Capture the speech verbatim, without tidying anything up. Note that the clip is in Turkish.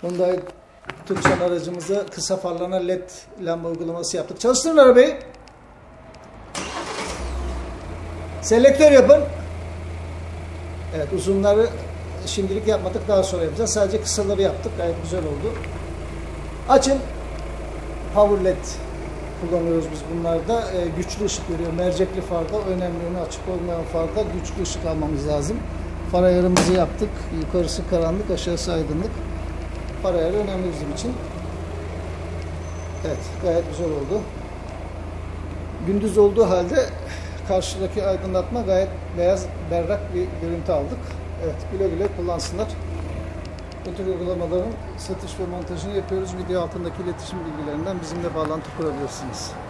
Hyundai Tucson aracımıza kısa farlarına led lamba uygulaması yaptık. Çalıştırın arabayı. Selektör yapın. Evet, uzunları şimdilik yapmadık, daha sonra yapacağız. Sadece kısaları yaptık. Gayet güzel oldu. Açın. Power led kullanıyoruz biz bunlarda. Ee, güçlü ışık veriyor. Mercekli farda önemli. Önü açık olmayan farda güçlü ışık almamız lazım. Far ayarımızı yaptık. Yukarısı karanlık, aşağısı aydınlık. Far ayarı önemli bizim için. Evet, gayet güzel oldu. Gündüz olduğu halde karşıdaki aydınlatma gayet beyaz, berrak bir görüntü aldık. Evet, güle güle kullansınlar. Bu tür uygulamaların satış ve montajını yapıyoruz. Video altındaki iletişim bilgilerinden bizimle bağlantı kurabilirsiniz.